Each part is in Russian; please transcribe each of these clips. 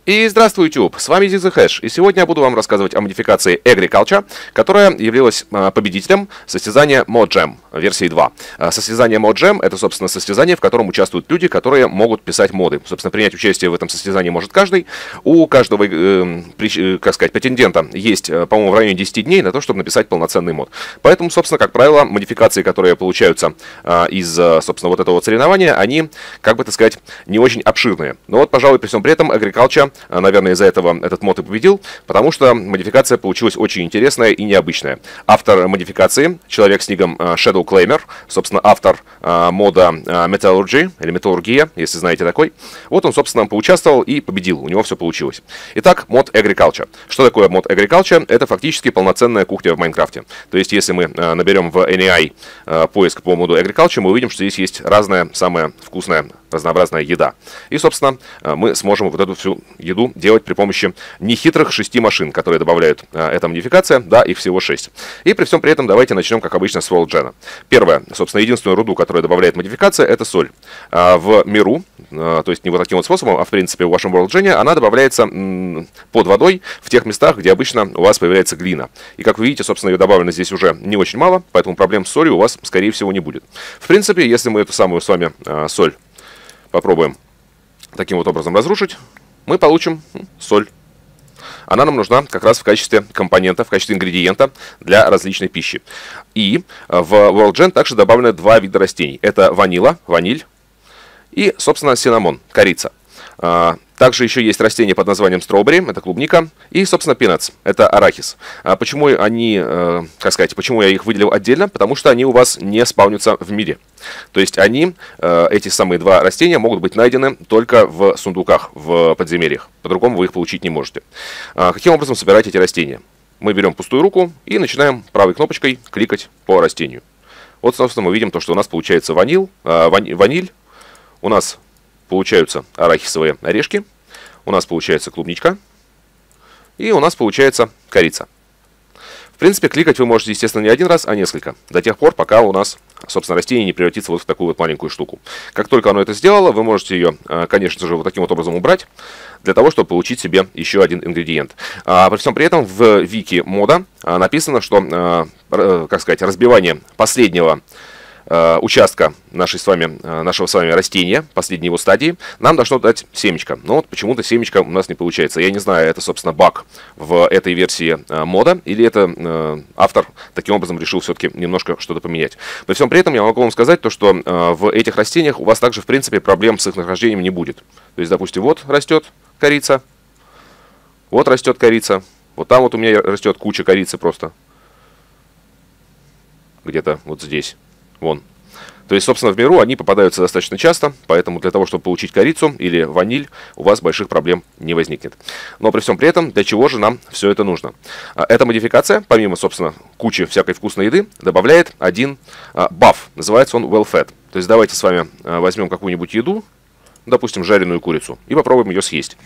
И здравствуй, YouTube! С вами ZigZagHash, и сегодня я буду вам рассказывать о модификации Agriculture, которая явилась победителем состязания ModJam версии 2. Состязание ModJam — это, собственно, состязание, в котором участвуют люди, которые могут писать моды. Собственно, принять участие в этом состязании может каждый. У каждого, как сказать, претендента есть, по-моему, в районе 10 дней на то, чтобы написать полноценный мод. Поэтому, собственно, как правило, модификации, которые получаются из, собственно, вот этого соревнования, они, как бы так сказать, не очень обширные. Но вот, пожалуй, при всем при этом Agriculture, наверное, из-за этого этот мод и победил, потому что модификация получилась очень интересная и необычная. Автор модификации, человек с ником Shadow Claimer, собственно, автор мода Metallurgy, или Металлургия, если знаете такой. Вот он, собственно, поучаствовал и победил, у него все получилось. Итак, мод Agriculture. Что такое мод Agriculture? Это фактически полноценная кухня в Майнкрафте. То есть, если мы наберем в NAI поиск по моду Agriculture, мы увидим, что здесь есть разная, самая вкусная, разнообразная еда. И, собственно, мы сможем вот эту всю еду делать при помощи нехитрых 6 машин, которые добавляют эта модификация. Да, их всего 6. И при всем при этом давайте начнем, как обычно, с World Gen. Первое, собственно, единственную руду, которую добавляет модификация, это соль. В миру, то есть не вот таким вот способом, а в принципе в вашем World Gen она добавляется под водой в тех местах, где обычно у вас появляется глина. И как вы видите, собственно, ее добавлено здесь уже не очень мало, поэтому проблем с солью у вас, скорее всего, не будет. В принципе, если мы эту самую с вами соль попробуем таким вот образом разрушить, мы получим соль. Она нам нужна как раз в качестве компонента, в качестве ингредиента для различной пищи. И в World Gen также добавлены два вида растений. Это ванила, ваниль, и, собственно, синнамон, корица. Также еще есть растения под названием strawberry, это клубника, и, собственно, peanuts, это арахис. Почему они, как сказать, почему я их выделил отдельно? Потому что они у вас не спаунятся в мире. То есть они, эти самые два растения, могут быть найдены только в сундуках, в подземельях. По-другому вы их получить не можете. Каким образом собирать эти растения? Мы берем пустую руку и начинаем правой кнопочкой кликать по растению. Вот, собственно, мы видим то, что у нас получается ваниль, у нас получаются арахисовые орешки, у нас получается клубничка, и у нас получается корица. В принципе, кликать вы можете, естественно, не один раз, а несколько, до тех пор, пока у нас, собственно, растение не превратится вот в такую вот маленькую штуку. Как только оно это сделало, вы можете ее, конечно же, вот таким вот образом убрать, для того, чтобы получить себе еще один ингредиент. При всем при этом в вики мода написано, что, как сказать, разбивание последнего участка нашего с вами растения, последней его стадии, нам должно дать семечко. Но вот почему-то семечко у нас не получается. Я не знаю, это, собственно, баг в этой версии мода, или это автор таким образом решил все-таки немножко что-то поменять. При всем при этом я могу вам сказать, то, что в этих растениях у вас также, в принципе, проблем с их нахождением не будет. То есть, допустим, вот растет корица, вот растет корица, вот там вот у меня растет куча корицы просто. Где-то вот здесь. Вон. То есть, собственно, в миру они попадаются достаточно часто, поэтому для того, чтобы получить корицу или ваниль, у вас больших проблем не возникнет. Но при всем при этом, для чего же нам все это нужно? Эта модификация, помимо, собственно, кучи всякой вкусной еды, добавляет один баф. Называется он Well Fed. То есть, давайте с вами возьмем какую-нибудь еду, допустим, жареную курицу, и попробуем ее съесть.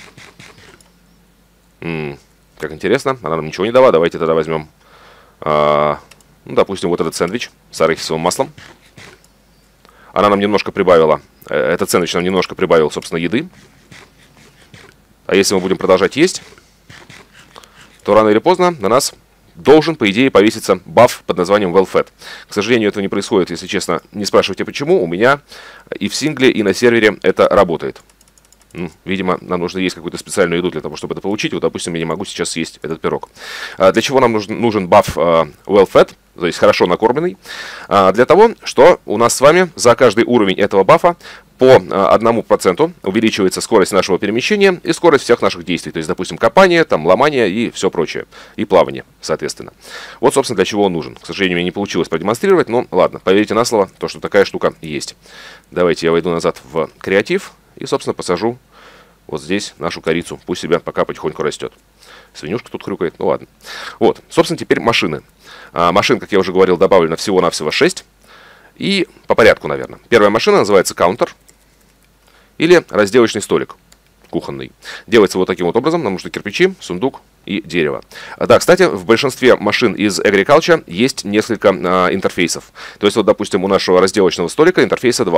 Как интересно, она нам ничего не дала. Давайте тогда возьмем... Ну, допустим, вот этот сэндвич с арахисовым маслом. Она нам немножко прибавила, этот сэндвич нам немножко прибавил, собственно, еды. А если мы будем продолжать есть, то рано или поздно на нас должен, по идее, повеситься баф под названием Well Fed. К сожалению, этого не происходит, если честно. Не спрашивайте, почему. У меня и в сингле, и на сервере это работает. Видимо, нам нужно есть какую-то специальную еду для того, чтобы это получить. Вот, допустим, я не могу сейчас съесть этот пирог. Для чего нам нужен баф Well Fed, то есть хорошо накормленный? Для того, что у нас с вами за каждый уровень этого бафа по 1% увеличивается скорость нашего перемещения и скорость всех наших действий. То есть, допустим, копание, там, ломание и все прочее. И плавание, соответственно. Вот, собственно, для чего он нужен. К сожалению, мне не получилось продемонстрировать, но ладно, поверьте на слово, то, что такая штука есть. Давайте я войду назад в креатив и, собственно, посажу вот здесь нашу корицу. Пусть себя пока потихоньку растет. Свинюшка тут хрюкает, ну ладно. Вот, собственно, теперь машины. Машин, как я уже говорил, добавлено всего-навсего 6. И по порядку, наверное. Первая машина называется каунтер. Или разделочный столик кухонный. Делается вот таким вот образом. Нам нужны кирпичи, сундук и дерево. Да, кстати, в большинстве машин из Agriculture есть несколько интерфейсов. То есть, вот, допустим, у нашего разделочного столика интерфейса 2.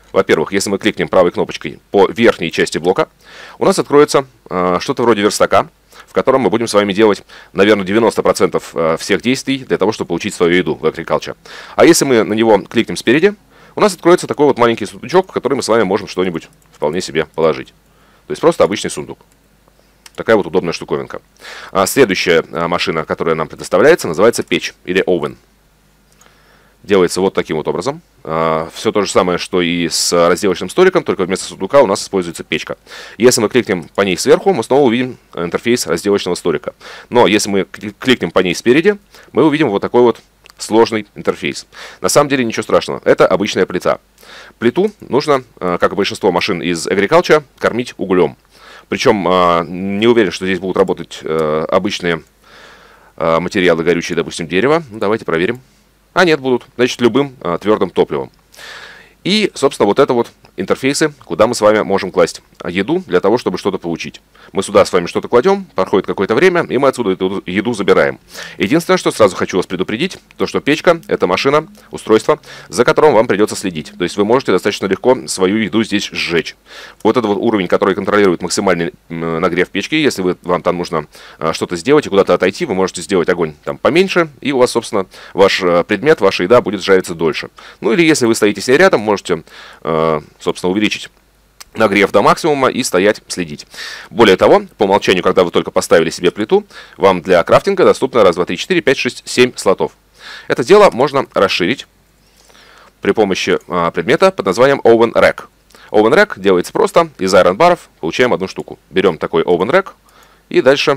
Во-первых, если мы кликнем правой кнопочкой по верхней части блока, у нас откроется что-то вроде верстака, в котором мы будем с вами делать, наверное, 90% всех действий для того, чтобы получить свою еду в Agriculture. А если мы на него кликнем спереди, у нас откроется такой вот маленький сундучок, в который мы с вами можем что-нибудь вполне себе положить. То есть просто обычный сундук. Такая вот удобная штуковинка. Следующая машина, которая нам предоставляется, называется печь или oven. Делается вот таким вот образом. Все то же самое, что и с разделочным столиком, только вместо сундука у нас используется печка. Если мы кликнем по ней сверху, мы снова увидим интерфейс разделочного столика. Но если мы кликнем по ней спереди, мы увидим вот такой вот сложный интерфейс. На самом деле ничего страшного, это обычная плита. Плиту нужно, как и большинство машин из Agriculture, кормить углем. Причем не уверен, что здесь будут работать обычные материалы горючие, допустим, дерево. Давайте проверим. А нет, будут. Значит, любым твердым топливом. И, собственно, вот это вот интерфейсы, куда мы с вами можем класть еду для того, чтобы что-то получить. Мы сюда с вами что-то кладем, проходит какое-то время, и мы отсюда эту еду забираем. Единственное, что сразу хочу вас предупредить, то что печка — это машина, устройство, за которым вам придется следить. То есть вы можете достаточно легко свою еду здесь сжечь. Вот это вот уровень, который контролирует максимальный нагрев печки. Если вам там нужно что-то сделать и куда-то отойти, вы можете сделать огонь там поменьше, и у вас, собственно, ваш предмет, ваша еда будет жариться дольше. Ну или если вы стоите с ней рядом, можете, собственно, увеличить нагрев до максимума и стоять, следить. Более того, по умолчанию, когда вы только поставили себе плиту, вам для крафтинга доступно 1, 2, 3, 4, 5, 6, 7 слотов. Это дело можно расширить при помощи предмета под названием Oven Rack. Oven Rack делается просто, из Iron баров получаем одну штуку. Берем такой Oven Rack и дальше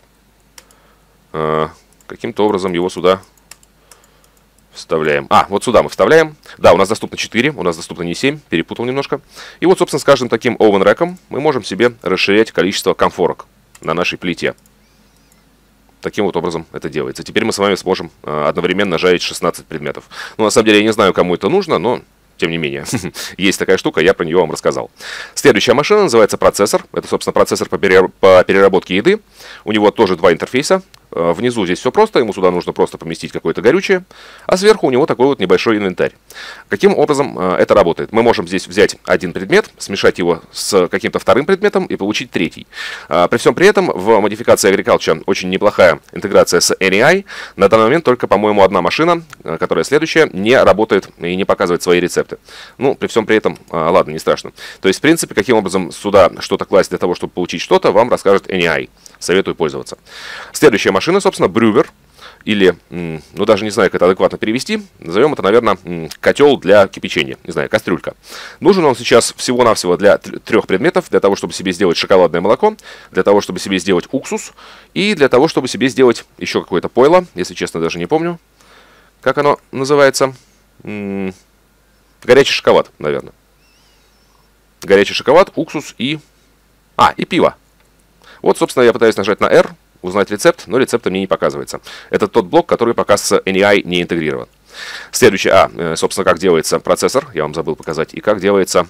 каким-то образом его сюда вставляем. Вот сюда мы вставляем. Да, у нас доступно 4, у нас доступно не 7, перепутал немножко. И вот, собственно, с каждым таким oven rack'ом мы можем себе расширять количество конфорок на нашей плите. Таким вот образом это делается. Теперь мы с вами сможем одновременно жарить 16 предметов. Ну, на самом деле, я не знаю, кому это нужно, но тем не менее, есть такая штука, я про нее вам рассказал. Следующая машина называется процессор. Это, собственно, процессор по переработке еды. У него тоже два интерфейса. Внизу здесь все просто, ему сюда нужно просто поместить какое-то горючее, а сверху у него такой вот небольшой инвентарь. Каким образом это работает? Мы можем здесь взять один предмет, смешать его с каким-то вторым предметом и получить третий. При всем при этом в модификации Agriculture очень неплохая интеграция с NEI. На данный момент только, по-моему, одна машина, которая следующая, не работает и не показывает свои рецепты. Ну, при всем при этом, ладно, не страшно. То есть, в принципе, каким образом сюда что-то класть для того, чтобы получить что-то, вам расскажет NEI. Советую пользоваться. Следующая машина, собственно, брювер, или, ну даже не знаю, как это адекватно перевести, назовем это, наверное, котел для кипячения, не знаю, кастрюлька. Нужен он сейчас всего-навсего для 3 предметов, для того, чтобы себе сделать шоколадное молоко, для того, чтобы себе сделать уксус, и для того, чтобы себе сделать еще какое-то пойло, если честно, даже не помню, как оно называется, горячий шоколад, наверное. Горячий шоколад, уксус и пиво. Вот, собственно, я пытаюсь нажать на R, узнать рецепт, но рецепта мне не показывается. Это тот блок, который пока с NEI не интегрирован. Следующий, собственно, как делается процессор, я вам забыл показать, и как делается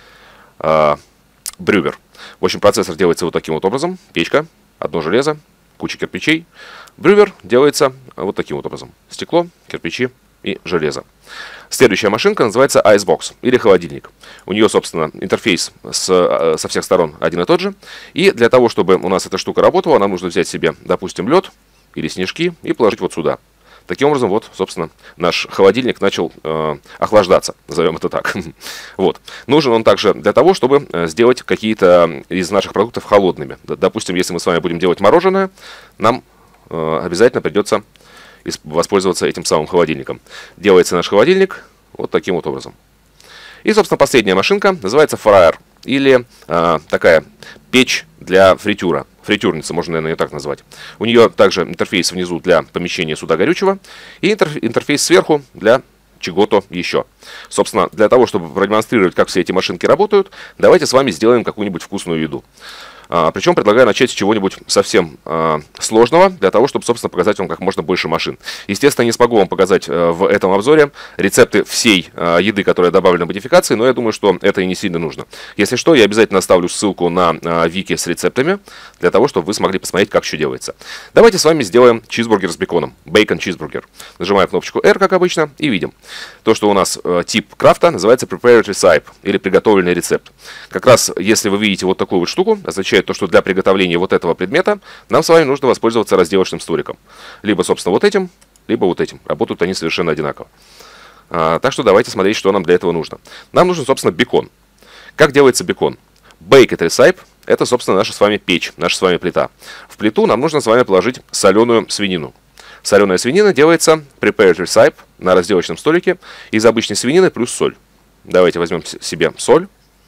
брювер. В общем, процессор делается вот таким вот образом. Печка, одно железо, куча кирпичей. Брювер делается вот таким вот образом. Стекло, кирпичи и железо. Следующая машинка называется Icebox, или холодильник. У нее, собственно, интерфейс со всех сторон один и тот же. И для того, чтобы у нас эта штука работала, нам нужно взять себе, допустим, лед или снежки и положить вот сюда. Таким образом, вот, собственно, наш холодильник начал охлаждаться, назовем это так. Вот. Нужен он также для того, чтобы сделать какие-то из наших продуктов холодными. Допустим, если мы с вами будем делать мороженое, нам обязательно придется воспользоваться этим самым холодильником. Делается наш холодильник вот таким вот образом. И, собственно, последняя машинка называется фраер, или такая печь для фритюра. Фритюрница, можно, наверное, ее так назвать. У нее также интерфейс внизу для помещения сюда горючего и интерфейс сверху для чего-то еще. Собственно, для того, чтобы продемонстрировать, как все эти машинки работают, давайте с вами сделаем какую-нибудь вкусную еду. Причем предлагаю начать с чего-нибудь совсем сложного, для того, чтобы, собственно, показать вам как можно больше машин. Естественно, не смогу вам показать в этом обзоре рецепты всей еды, которая добавлена в модификации, но я думаю, что это и не сильно нужно. Если что, я обязательно оставлю ссылку на вики с рецептами, для того, чтобы вы смогли посмотреть, как еще делается. Давайте с вами сделаем чизбургер с беконом. Бейкон чизбургер. Нажимаем кнопочку R, как обычно, и видим. То, что у нас тип крафта называется Prepared Recipe, или приготовленный рецепт. Как раз, если вы видите вот такую вот штуку, означает то, что для приготовления вот этого предмета нам с вами нужно воспользоваться разделочным столиком. Либо, собственно, вот этим, либо вот этим. Работают они совершенно одинаково. Так что давайте смотреть, что нам для этого нужно. Нам нужен, собственно, бекон. Как делается бекон? Baked Recipe — это, собственно, наша с вами печь, наша с вами плита. В плиту нам нужно с вами положить соленую свинину. Соленая свинина делается Prepared Recipe на разделочном столике из обычной свинины плюс соль. Давайте возьмем себе соль.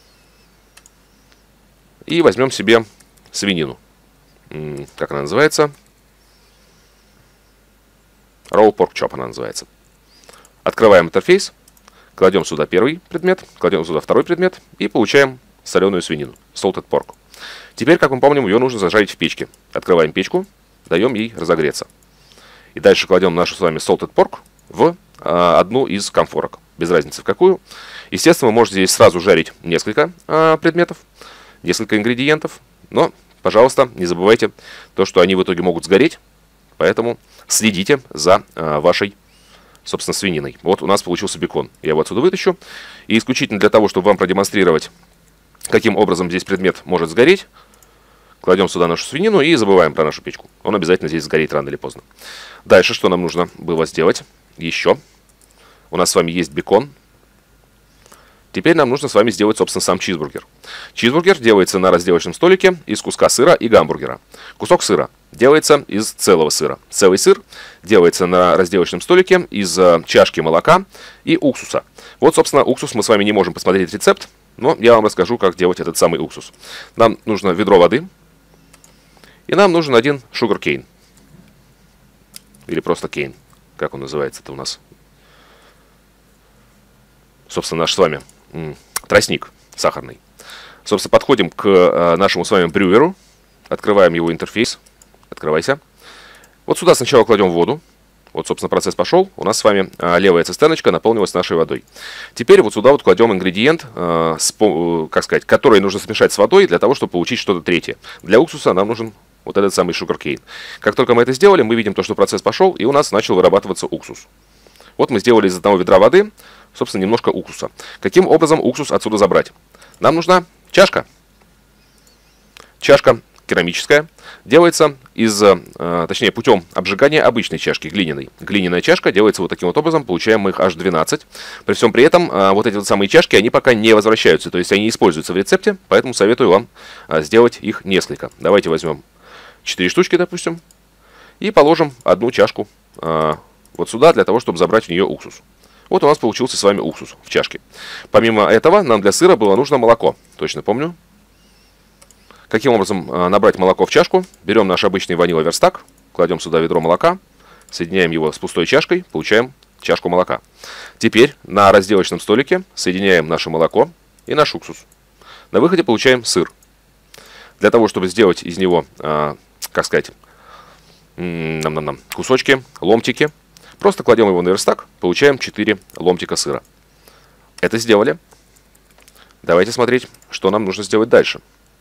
И возьмем себе свинину. Как она называется? Raw Pork Chop она называется. Открываем интерфейс. Кладем сюда первый предмет. Кладем сюда второй предмет. И получаем соленую свинину. Salted Pork. Теперь, как мы помним, ее нужно зажарить в печке. Открываем печку. Даем ей разогреться. И дальше кладем нашу с вами Salted Pork в одну из конфорок. Без разницы в какую. Естественно, вы можете здесь сразу жарить несколько предметов. Несколько ингредиентов, но, пожалуйста, не забывайте то, что они в итоге могут сгореть, поэтому следите за вашей, собственно, свининой. Вот у нас получился бекон. Я его отсюда вытащу. И исключительно для того, чтобы вам продемонстрировать, каким образом здесь предмет может сгореть, кладем сюда нашу свинину и забываем про нашу печку. Он обязательно здесь сгорит рано или поздно. Дальше, что нам нужно было сделать еще? У нас с вами есть бекон. Теперь нам нужно с вами сделать, собственно, сам чизбургер. Чизбургер делается на разделочном столике из куска сыра и гамбургера. Кусок сыра делается из целого сыра. Целый сыр делается на разделочном столике из чашки молока и уксуса. Вот, собственно, уксус мы с вами не можем посмотреть рецепт, но я вам расскажу, как делать этот самый уксус. Нам нужно ведро воды, и нам нужен один sugar cane. Или просто кейн, как он называется-то у нас. Собственно, наш с вами тростник сахарный. Собственно, подходим к нашему с вами брюеру. Открываем его интерфейс. Открывайся. Вот сюда сначала кладем воду. Вот, собственно, процесс пошел. У нас с вами левая цистерночка наполнилась нашей водой. Теперь вот сюда вот кладем ингредиент, как сказать, который нужно смешать с водой для того, чтобы получить что-то третье. Для уксуса нам нужен вот этот самый sugar cane. Как только мы это сделали, мы видим то, что процесс пошел, и у нас начал вырабатываться уксус. Вот мы сделали из одного ведра воды, собственно, немножко уксуса. Каким образом уксус отсюда забрать? Нам нужна чашка. Чашка керамическая. Делается точнее, путем обжигания обычной чашки, глиняной. Глиняная чашка делается вот таким вот образом. Получаем мы их аж 12. При всем при этом, вот эти вот самые чашки, они пока не возвращаются. То есть они используются в рецепте, поэтому советую вам сделать их несколько. Давайте возьмем 4 штучки, допустим, и положим одну чашку вот сюда, для того, чтобы забрать в нее уксус. Вот у нас получился с вами уксус в чашке. Помимо этого, нам для сыра было нужно молоко. Точно помню. Каким образом набрать молоко в чашку? Берем наш обычный ванила верстак, кладем сюда ведро молока, соединяем его с пустой чашкой, получаем чашку молока. Теперь на разделочном столике соединяем наше молоко и наш уксус. На выходе получаем сыр. Для того, чтобы сделать из него, как сказать, кусочки, ломтики, просто кладем его на верстак, получаем 4 ломтика сыра. Это сделали. Давайте смотреть, что нам нужно сделать дальше.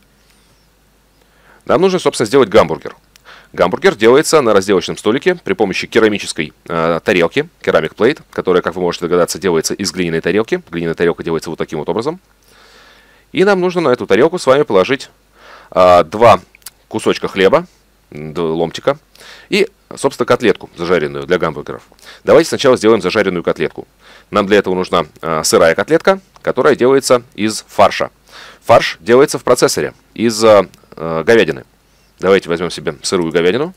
Нам нужно, собственно, сделать гамбургер. Гамбургер делается на разделочном столике при помощи керамической тарелки, керамик плейт, которая, как вы можете догадаться, делается из глиняной тарелки. Глиняная тарелка делается вот таким вот образом. И нам нужно на эту тарелку с вами положить 2 кусочка хлеба, 2 ломтика, и, собственно, котлетку зажаренную для гамбургеров. Давайте сначала сделаем зажаренную котлетку. Нам для этого нужна сырая котлетка, которая делается из фарша. Фарш делается в процессоре из говядины. Давайте возьмем себе сырую говядину.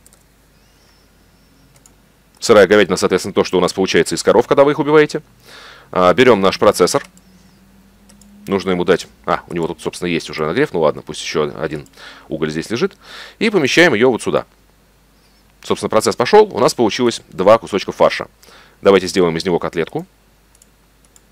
Сырая говядина, соответственно, то, что у нас получается из коров, когда вы их убиваете. Берем наш процессор. Нужно ему дать... у него тут, собственно, есть уже нагрев. Ну ладно, пусть еще один уголь здесь лежит. И помещаем ее вот сюда. Собственно, процесс пошел. У нас получилось 2 кусочка фарша. Давайте сделаем из него котлетку.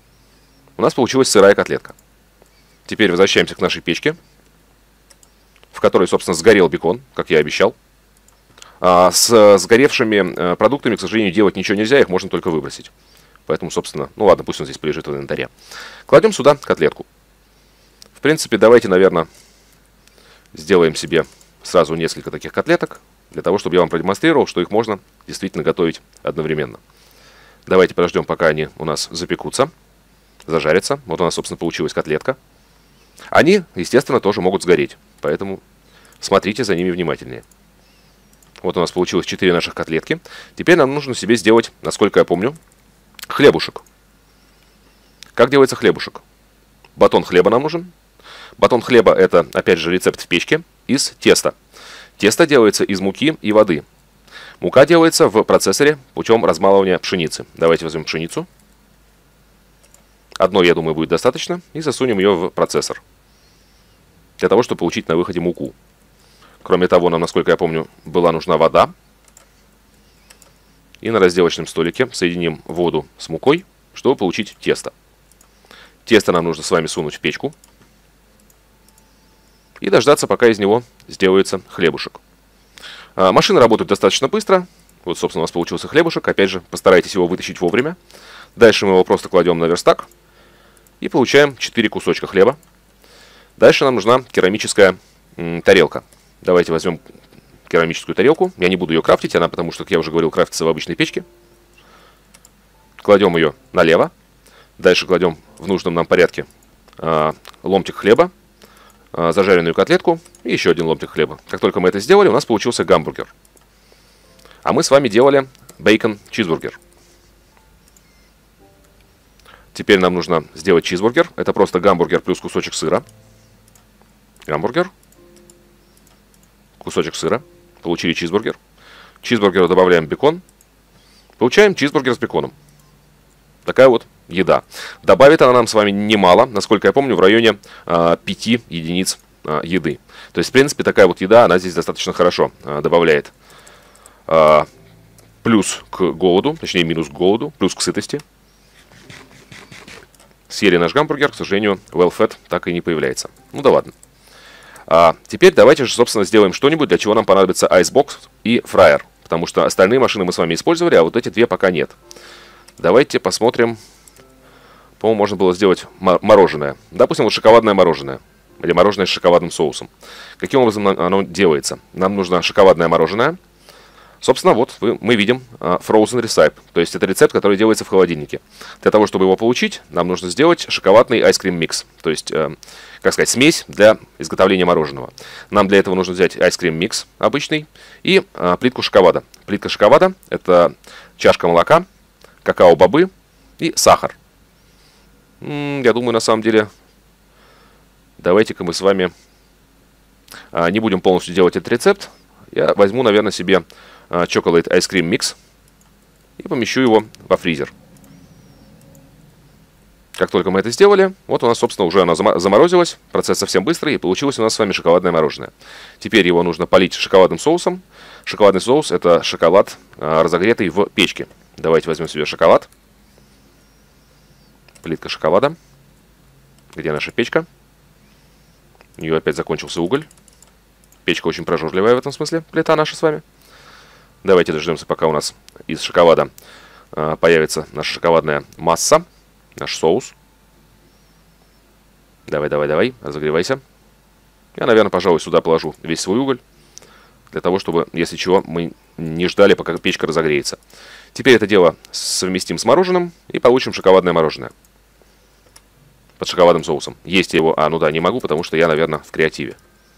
У нас получилась сырая котлетка. Теперь возвращаемся к нашей печке. которой, собственно, сгорел бекон, как я и обещал. С сгоревшими продуктами, к сожалению, делать ничего нельзя, их можно только выбросить. Поэтому, собственно, ну ладно, пусть он здесь полежит в инвентаре. Кладем сюда котлетку. В принципе, давайте, наверное, сделаем себе сразу несколько таких котлеток, для того, чтобы я вам продемонстрировал, что их можно действительно готовить одновременно. Давайте подождем, пока они у нас запекутся, зажарятся. Вот у нас, собственно, получилась котлетка. Они, естественно, тоже могут сгореть, поэтому смотрите за ними внимательнее. Вот у нас получилось 4 наших котлетки. Теперь нам нужно себе сделать, насколько я помню, хлебушек. Как делается хлебушек? Батон хлеба нам нужен. Батон хлеба — это, опять же, рецепт в печке из теста. Тесто делается из муки и воды. Мука делается в процессоре путем размалывания пшеницы. Давайте возьмем пшеницу. Одной, я думаю, будет достаточно. И засунем ее в процессор. Для того, чтобы получить на выходе муку. Кроме того, нам, насколько я помню, была нужна вода. И на разделочном столике соединим воду с мукой, чтобы получить тесто. Тесто нам нужно с вами сунуть в печку. И дождаться, пока из него сделается хлебушек. Машина работает достаточно быстро. Вот, собственно, у нас получился хлебушек. Опять же, постарайтесь его вытащить вовремя. Дальше мы его просто кладем на верстак. И получаем 4 кусочка хлеба. Дальше нам нужна керамическая тарелка. Давайте возьмем керамическую тарелку. Я не буду ее крафтить, она, потому что, как я уже говорил, крафтится в обычной печке. Кладем ее налево. Дальше кладем в нужном нам порядке ломтик хлеба, зажаренную котлетку и еще один ломтик хлеба. Как только мы это сделали, у нас получился гамбургер. А мы с вами делали бейкон-чизбургер. Теперь нам нужно сделать чизбургер. Это просто гамбургер плюс кусочек сыра. Гамбургер. Кусочек сыра. Получили чизбургер. Чизбургеру добавляем бекон. Получаем чизбургер с беконом. Такая вот еда. Добавит она нам с вами немало, насколько я помню, в районе 5 единиц еды. То есть, в принципе, такая вот еда, она здесь достаточно хорошо добавляет плюс к голоду, точнее минус к голоду, плюс к сытости. Съели наш гамбургер, к сожалению, well-fed так и не появляется. Ну да ладно. Теперь давайте же, собственно, сделаем что-нибудь, для чего нам понадобится Icebox и фраер. Потому что остальные машины мы с вами использовали, а вот эти две пока нет. Давайте посмотрим. По-моему, можно было сделать мороженое. Допустим, вот шоколадное мороженое. Или мороженое с шоколадным соусом. Каким образом оно делается? Нам нужно шоколадное мороженое. Собственно, вот мы видим Frozen Recipe. То есть это рецепт, который делается в холодильнике. Для того, чтобы его получить, нам нужно сделать шоколадный Ice Cream Mix. То есть, как сказать, смесь для изготовления мороженого. Нам для этого нужно взять Ice Cream Mix обычный и плитку шоколада. Плитка шоколада — это чашка молока, какао-бобы и сахар. Я думаю, на самом деле, давайте-ка мы с вами не будем полностью делать этот рецепт. Я возьму, наверное, себе Chocolate Ice Cream Mix и помещу его во фризер. Как только мы это сделали, вот у нас, собственно, уже оно заморозилось. Процесс совсем быстрый, и получилось у нас с вами шоколадное мороженое. Теперь его нужно полить шоколадным соусом. Шоколадный соус — это шоколад, разогретый в печке. Давайте возьмем себе шоколад. Плитка шоколада. Где наша печка? У нее опять закончился уголь. Печка очень прожорливая в этом смысле, плита наша с вами. Давайте дождемся, пока у нас из шоколада появится наша шоколадная масса, наш соус. Давай, давай, давай, разогревайся. Я, наверное, пожалуй, сюда положу весь свой уголь, для того, чтобы, если чего, мы не ждали, пока печка разогреется. Теперь это дело совместим с мороженым и получим шоколадное мороженое. Под шоколадным соусом. Есть я его... ну да, не могу, потому что я, наверное, в креативе.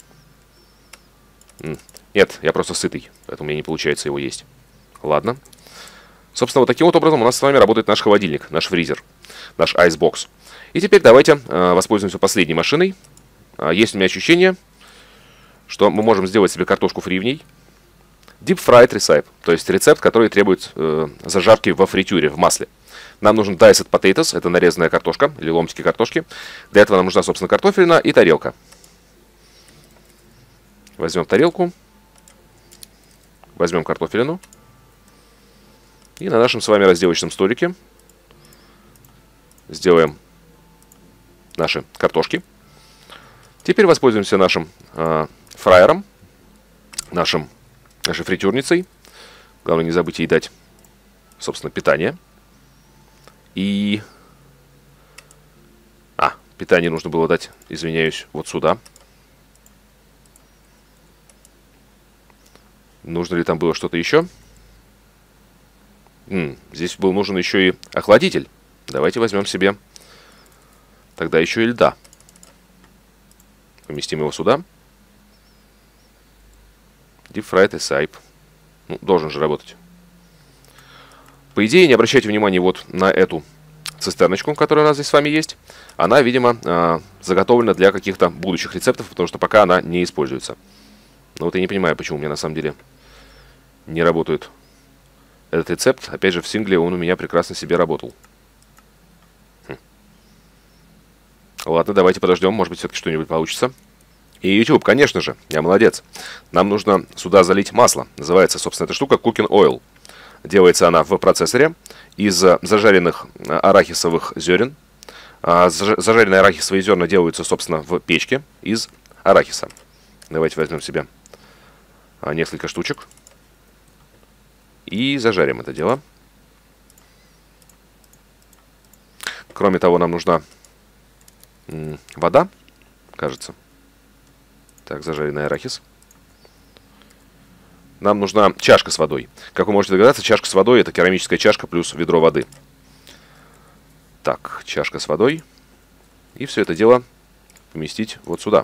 Нет, я просто сытый, поэтому мне не получается его есть. Ладно. Собственно, вот таким вот образом у нас с вами работает наш холодильник, наш фризер, наш Icebox. И теперь давайте воспользуемся последней машиной. Есть у меня ощущение, что мы можем сделать себе картошку фри в ней. Deep Fried Recipe, то есть рецепт, который требует зажарки во фритюре, в масле. Нам нужен diced potatoes, это нарезанная картошка, или ломтики картошки. Для этого нам нужна, собственно, картофелина и тарелка. Возьмем тарелку. Возьмем картофелину. И на нашем с вами разделочном столике сделаем наши картошки. Теперь воспользуемся нашим фраером, нашей фритюрницей. Главное, не забыть ей дать, собственно, питание. И... питание нужно было дать, извиняюсь, вот сюда. Нужно ли там было что-то еще? Здесь был нужен еще и охладитель. Давайте возьмем себе тогда еще и льда. Поместим его сюда. Deep Fried Acai. Ну, должен же работать. По идее, не обращайте внимания вот на эту цистерночку, которая у нас здесь с вами есть. Она, видимо, заготовлена для каких-то будущих рецептов, потому что пока она не используется. Но вот я не понимаю, почему у меня на самом деле не работает этот рецепт. Опять же, в сингле он у меня прекрасно себе работал. Ладно, давайте подождем, может быть, все-таки что-нибудь получится. И YouTube, конечно же, я молодец. Нам нужно сюда залить масло. Называется, собственно, эта штука Cooking Oil. Делается она в процессоре из зажаренных арахисовых зерен. Зажаренные арахисовые зерна делаются, собственно, в печке из арахиса. Давайте возьмем себе несколько штучек. И зажарим это дело. Кроме того, нам нужна вода, кажется. Так, зажаренный арахис. Нам нужна чашка с водой. Как вы можете догадаться, чашка с водой — это керамическая чашка плюс ведро воды. Так, чашка с водой. И все это дело поместить вот сюда.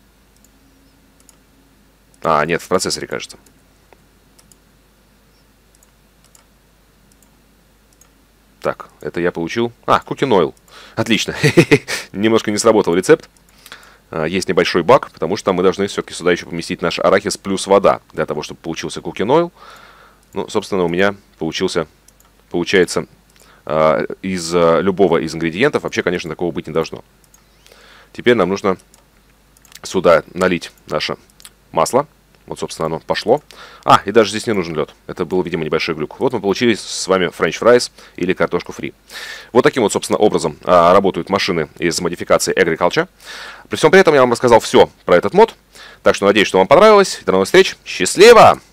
Нет, в процессоре, кажется. Так, это я получил... Cooking Oil. Отлично. Немножко не сработал рецепт. Есть небольшой баг, потому что мы должны все-таки сюда еще поместить наш арахис плюс вода, для того, чтобы получился Cooking Oil. Ну, собственно, у меня получается, из любого из ингредиентов. Вообще, конечно, такого быть не должно. Теперь нам нужно сюда налить наше масло. Вот, собственно, оно пошло. И даже здесь не нужен лед. Это был, видимо, небольшой глюк. Вот мы получили с вами French fries или картошку фри. Вот таким вот, собственно, образом работают машины из модификации Agriculture. При всем при этом я вам рассказал все про этот мод. Так что надеюсь, что вам понравилось. До новых встреч. Счастливо!